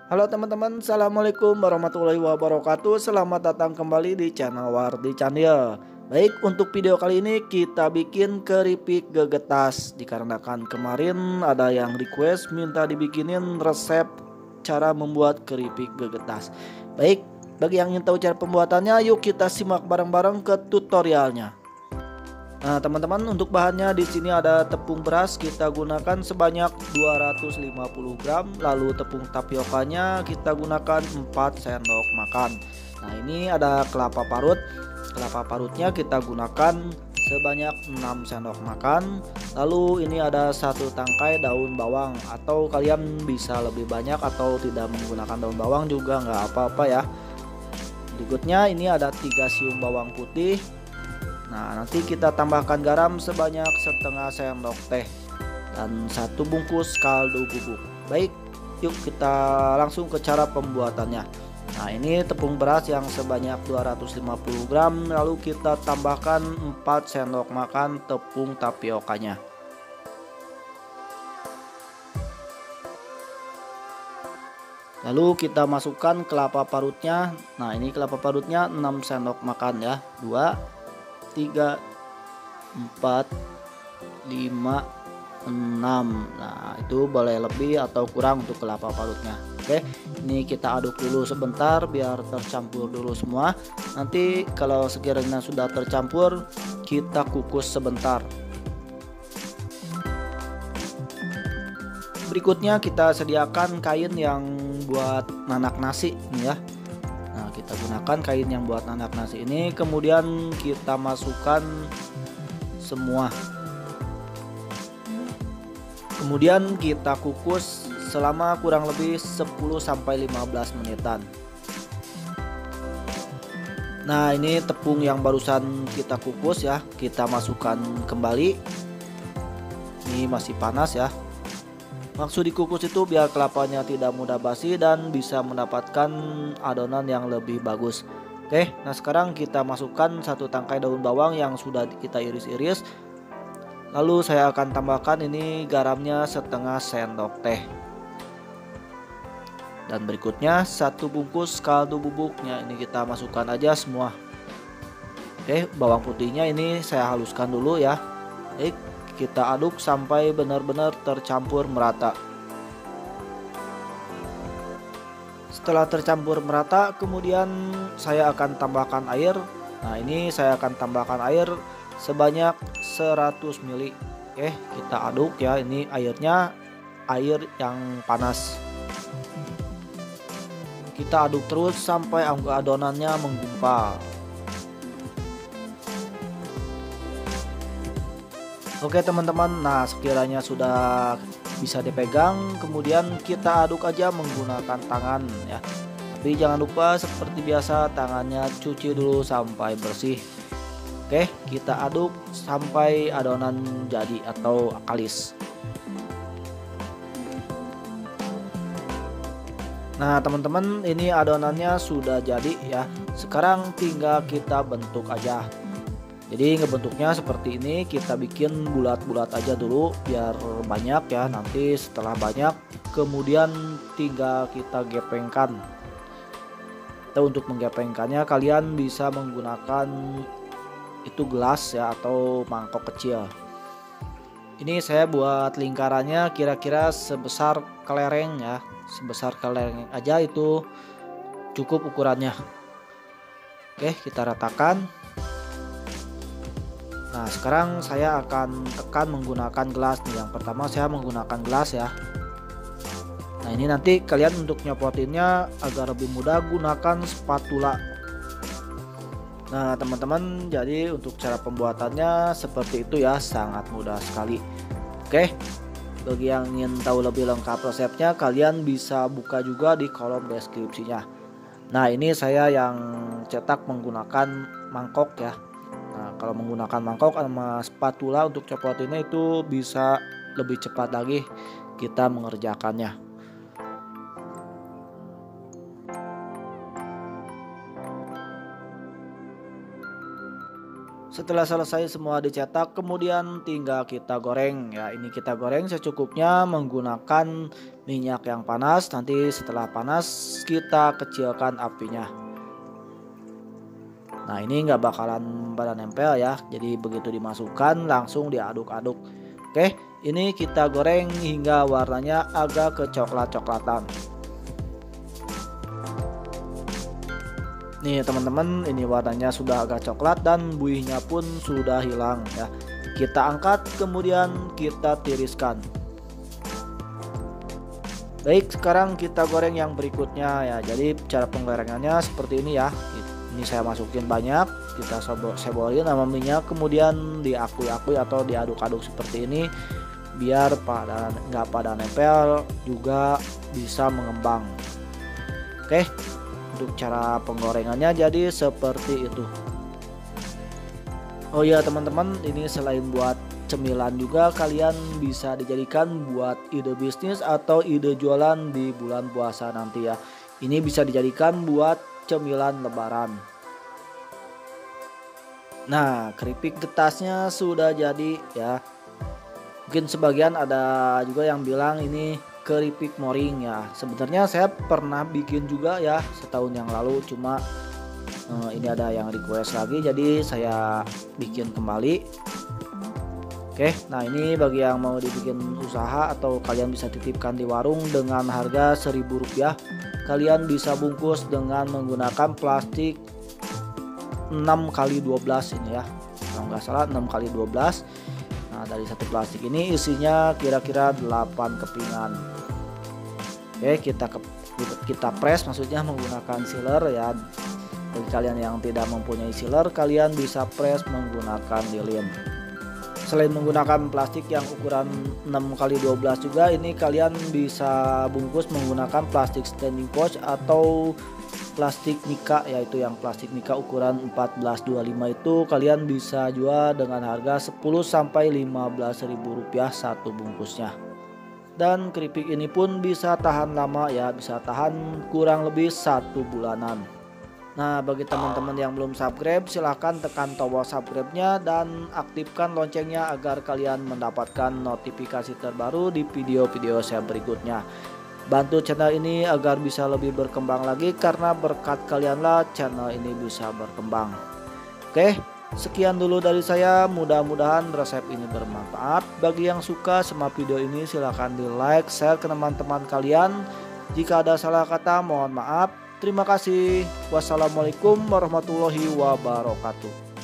Halo teman-teman, Assalamualaikum warahmatullahi wabarakatuh. Selamat datang kembali di channel Wardi Candil. Baik, untuk video kali ini kita bikin keripik gegetas. Dikarenakan kemarin ada yang request minta dibikinin resep cara membuat keripik gegetas. Baik, bagi yang ingin tahu cara pembuatannya, yuk kita simak bareng-bareng ke tutorialnya. Nah, teman-teman, untuk bahannya di sini ada tepung beras kita gunakan sebanyak 250 gram, lalu tepung tapiokanya kita gunakan 4 sendok makan. Nah, ini ada kelapa parut. Kelapa parutnya kita gunakan sebanyak 6 sendok makan. Lalu ini ada satu tangkai daun bawang, atau kalian bisa lebih banyak atau tidak menggunakan daun bawang juga nggak apa-apa ya. Berikutnya ini ada 3 siung bawang putih. Nah, nanti kita tambahkan garam sebanyak setengah sendok teh dan 1 bungkus kaldu bubuk. Baik, yuk kita langsung ke cara pembuatannya. Nah, ini tepung beras yang sebanyak 250 gram, lalu kita tambahkan 4 sendok makan tepung tapiokanya. Lalu kita masukkan kelapa parutnya. Nah, ini kelapa parutnya 6 sendok makan ya. 2 3 4 5 6. Nah, itu boleh lebih atau kurang untuk kelapa parutnya. Oke, ini kita aduk dulu sebentar biar tercampur dulu semua. Nanti kalau sekiranya sudah tercampur, kita kukus sebentar. Berikutnya kita sediakan kain yang buat nanak nasi nih ya. Nah, kita gunakan kain yang buat nanak nasi ini, kemudian kita masukkan semua. Kemudian kita kukus selama kurang lebih 10-15 menitan. Nah, ini tepung yang barusan kita kukus ya, kita masukkan kembali. Ini masih panas ya. Maksud dikukus itu biar kelapanya tidak mudah basi dan bisa mendapatkan adonan yang lebih bagus. Oke, nah sekarang kita masukkan 1 tangkai daun bawang yang sudah kita iris-iris. Lalu saya akan tambahkan ini garamnya setengah sendok teh. Dan berikutnya 1 bungkus kaldu bubuknya, ini kita masukkan aja semua. Oke, bawang putihnya ini saya haluskan dulu ya. Baik, kita aduk sampai benar-benar tercampur merata. Setelah tercampur merata, kemudian saya akan tambahkan air. Nah, ini saya akan tambahkan air sebanyak 100 ml. Oke, kita aduk ya. Ini airnya air yang panas. Kita aduk terus sampai adonannya menggumpal. Oke teman-teman, nah sekiranya sudah bisa dipegang, kemudian kita aduk aja menggunakan tangan ya. Tapi jangan lupa seperti biasa tangannya cuci dulu sampai bersih. Oke, kita aduk sampai adonan jadi atau kalis. Nah teman-teman, ini adonannya sudah jadi ya. Sekarang tinggal kita bentuk aja. Jadi ngebentuknya seperti ini, kita bikin bulat-bulat aja dulu biar banyak ya. Nanti setelah banyak kemudian tinggal kita gepengkan. Atau untuk menggepengkannya kalian bisa menggunakan itu gelas ya atau mangkok kecil. Ini saya buat lingkarannya kira-kira sebesar kelereng ya. Sebesar kelereng aja itu cukup ukurannya. Oke, kita ratakan. Nah, sekarang saya akan tekan menggunakan gelas nih. Yang pertama saya menggunakan gelas ya. Nah, ini nanti kalian untuk nyopotinnya agar lebih mudah gunakan spatula. Nah, teman-teman, jadi untuk cara pembuatannya seperti itu ya, sangat mudah sekali. Oke, bagi yang ingin tahu lebih lengkap resepnya, kalian bisa buka juga di kolom deskripsinya. Nah, ini saya yang cetak menggunakan mangkok ya. Nah, kalau menggunakan mangkok sama spatula untuk copotinnya itu bisa lebih cepat lagi kita mengerjakannya. Setelah selesai semua dicetak, kemudian tinggal kita goreng ya. Ini kita goreng secukupnya menggunakan minyak yang panas. Nanti setelah panas kita kecilkan apinya. Nah, ini nggak bakalan pada nempel ya. Jadi begitu dimasukkan langsung diaduk-aduk. Oke, ini kita goreng hingga warnanya agak kecoklat-coklatan. Nih teman-teman, ini warnanya sudah agak coklat dan buihnya pun sudah hilang ya. Kita angkat kemudian kita tiriskan. Baik, sekarang kita goreng yang berikutnya ya. Jadi cara penggorengannya seperti ini ya. Ini saya masukin banyak, kita sebolin sama minyak, kemudian diakui-akui atau diaduk-aduk seperti ini biar nggak pada nempel, juga bisa mengembang. Oke. Untuk cara penggorengannya jadi seperti itu. Oh ya teman-teman, ini selain buat cemilan juga kalian bisa dijadikan buat ide bisnis atau ide jualan di bulan puasa nanti ya. Ini bisa dijadikan buat cemilan lebaran. Nah, keripik getasnya sudah jadi ya. Mungkin sebagian ada juga yang bilang ini keripik moring ya. Sebenarnya saya pernah bikin juga ya setahun yang lalu, cuma ini ada yang request lagi jadi saya bikin kembali. Oke, nah ini bagi yang mau dibikin usaha atau kalian bisa titipkan di warung dengan harga Rp1.000. Kalian bisa bungkus dengan menggunakan plastik 6x12 ini ya. Kalau nggak salah 6x12. Nah, dari satu plastik ini isinya kira-kira 8 kepingan. Oke, kita press, maksudnya menggunakan sealer ya. Bagi kalian yang tidak mempunyai sealer, kalian bisa press menggunakan lilin. Selain menggunakan plastik yang ukuran 6x12 juga, ini kalian bisa bungkus menggunakan plastik standing pouch atau plastik Mika, yaitu yang plastik Mika ukuran 1425 itu kalian bisa jual dengan harga Rp10-15.000 satu bungkusnya. Dan keripik ini pun bisa tahan lama ya, bisa tahan kurang lebih 1 bulanan. Nah, bagi teman-teman yang belum subscribe, silahkan tekan tombol subscribe-nya dan aktifkan loncengnya agar kalian mendapatkan notifikasi terbaru di video-video saya berikutnya. Bantu channel ini agar bisa lebih berkembang lagi, karena berkat kalianlah channel ini bisa berkembang. Oke, sekian dulu dari saya, mudah-mudahan resep ini bermanfaat. Bagi yang suka sama video ini silahkan di like, share ke teman-teman kalian. Jika ada salah kata mohon maaf. Terima kasih. Wassalamualaikum warahmatullahi wabarakatuh.